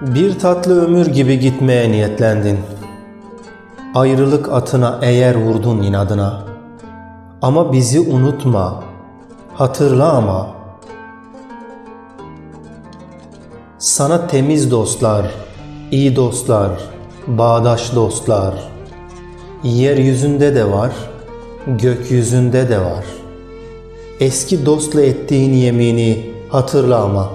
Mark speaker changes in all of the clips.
Speaker 1: Bir tatlı ömür gibi gitmeye niyetlendin. Ayrılık atına eğer vurdun inadına. Ama bizi unutma, hatırla ama. Sana temiz dostlar, iyi dostlar, bağdaş dostlar. Yeryüzünde de var, gökyüzünde de var. Eski dostla ettiğin yemini hatırla ama.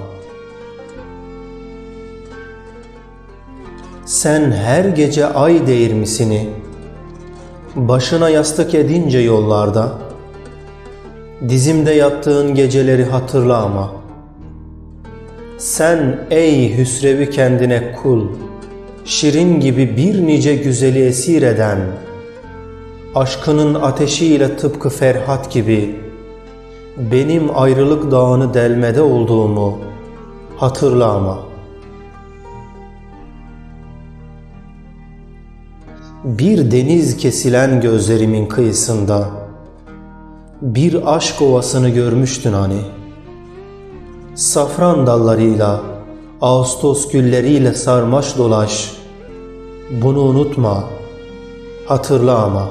Speaker 1: Sen her gece ay değirmisini başına yastık edince yollarda, dizimde yattığın geceleri hatırla ama. Sen ey hüsrevi kendine kul, şirin gibi bir nice güzeli esir eden, aşkının ateşiyle tıpkı Ferhat gibi benim ayrılık dağını delmede olduğumu hatırla ama. Bir deniz kesilen gözlerimin kıyısında bir aşk ovasını görmüştün hani. Safran dallarıyla, Ağustos gülleriyle sarmaş dolaş. Bunu unutma, hatırla ama.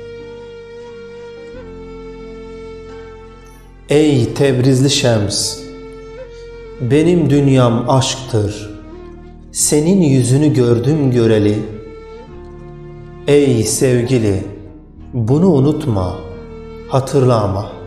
Speaker 1: Ey Tebrizli Şems, benim dünyam aşktır. Senin yüzünü gördüm göreli. Ey sevgili, bunu unutma, hatırla ama.